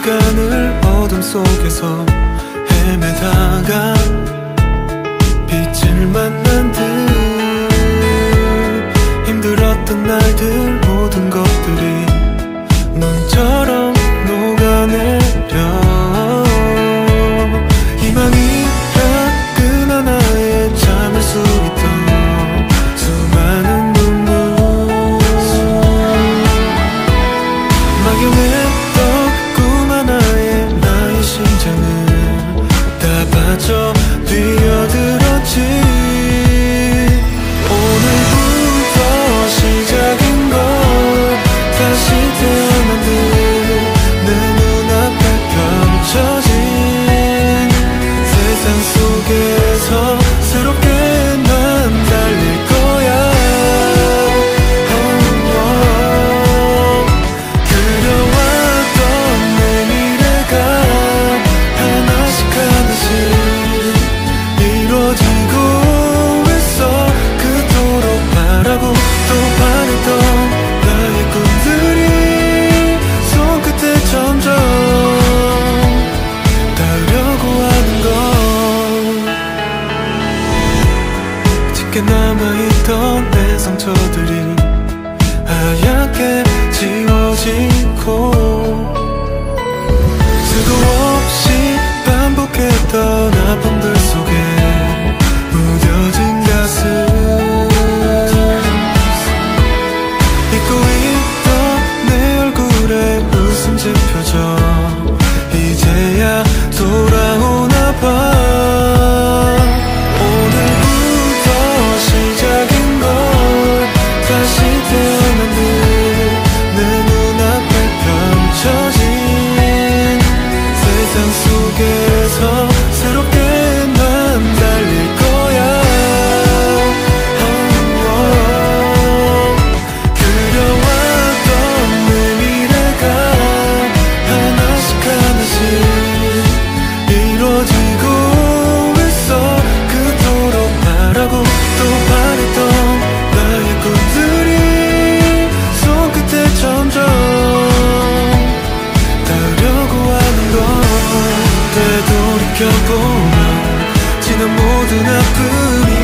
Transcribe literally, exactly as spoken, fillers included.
시간을 어둠 속에서 헤매다가 빛을 만난 듯 힘들었던 날들 모든 것들이 눈처럼 녹아내려 희망이란 그 하나에 참을 수 있던 수많은 눈물 막연했던 꿈 하나에 나의 심장은 다 빠져 뛰어들었지. 오늘부터 시작인 걸 다시 태어난 듯 내 눈앞에 펼쳐진 세상 속에서 새롭게 난 달릴 거야. oh, oh. 그려왔던 내 미래가 하나씩 하나씩 이루어지고 있어. 그토록 바라고 또 바랬던 나의 꿈들이 손끝에 점점 닿으려고 하는 건 짙게 남아있던 내 상처들이 하얗게 지워지고 수도 없이 반복했던 아픔들 속에 무뎌진 가슴 잊고 있던 내 얼굴에 웃음 지펴져 이제야 돌아오나 봐. 오늘부터 시작인 걸 다시 태어난 듯 내 눈앞에 펼쳐진 세상 속에서 새롭게 난 달릴 거야. oh, oh. 그려왔던 내 미래가 하나씩 하나씩 이루어지고 있어. 그토록 바라고 또 바랬던 나의 꿈들이 손끝에 점점 닿으려고 하는 건 되돌이켜보면 지난 모든 아픔이